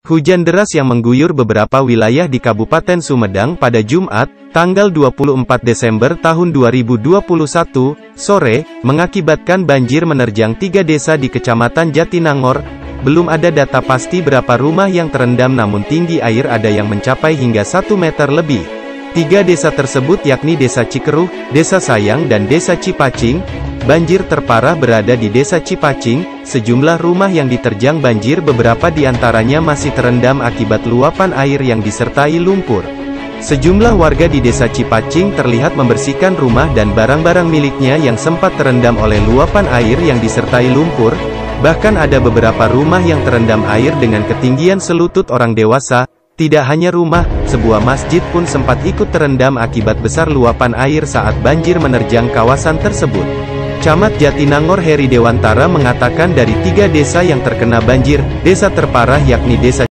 Hujan deras yang mengguyur beberapa wilayah di Kabupaten Sumedang pada Jumat, tanggal 24 Desember tahun 2021, sore, mengakibatkan banjir menerjang 3 desa di Kecamatan Jatinangor. Belum ada data pasti berapa rumah yang terendam, namun tinggi air ada yang mencapai hingga 1 meter lebih. 3 desa tersebut yakni Desa Cikeruh, Desa Sayang dan Desa Cipacing. Banjir terparah berada di Desa Cipacing. Sejumlah rumah yang diterjang banjir, beberapa di antaranya masih terendam akibat luapan air yang disertai lumpur. Sejumlah warga di Desa Cipacing terlihat membersihkan rumah dan barang-barang miliknya yang sempat terendam oleh luapan air yang disertai lumpur. Bahkan ada beberapa rumah yang terendam air dengan ketinggian selutut orang dewasa. Tidak hanya rumah, sebuah masjid pun sempat ikut terendam akibat besar luapan air saat banjir menerjang kawasan tersebut. Camat Jatinangor Heri Dewantara mengatakan dari 3 desa yang terkena banjir, desa terparah yakni Desa